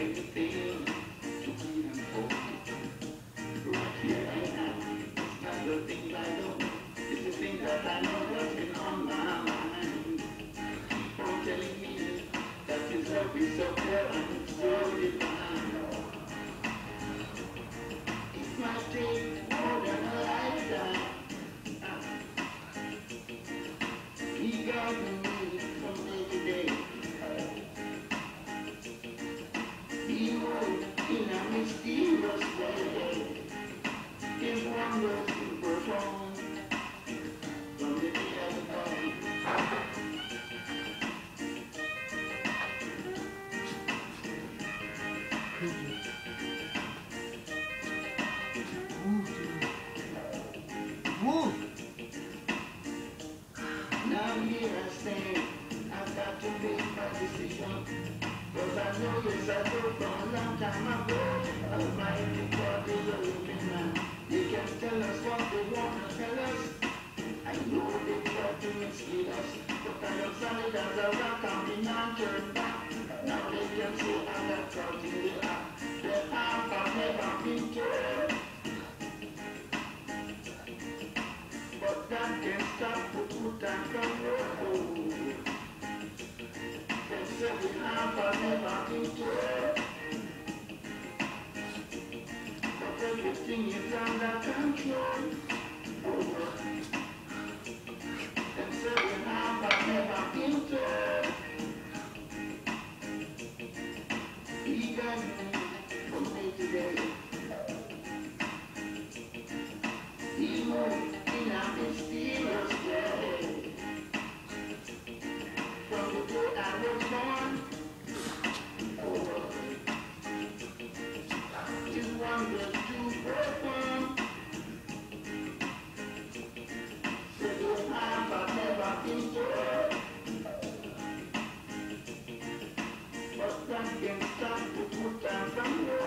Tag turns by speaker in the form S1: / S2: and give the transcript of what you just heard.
S1: make me feel to be and hold. Right here I am. It's not the things I don't know. It's the things that I know that's been on my mind. Keep on telling me that this love is so pure and so divine. It might take more than a lifetime. He guiding me from day to day. He moved in a mysterious way. His wonders to perform from the day I was born. Now here I stand, I've got to make my decision. Cause I know yes I told from a long time ago, Almighty God is a living man. They can tell us what they want to tell us. I know they try to mislead us, but I am solid as a rock and we not turn back. Now they can say I got caught in the act. The path I've never been told. But that can stop the put and come road. They say we have never been told. But everything is under control. They say we have never been told. He got me from day to day. He moved in a mysterious way. From the day I was born, oh, his wonders to perform. So this time I've never been told. But that can stop the good times from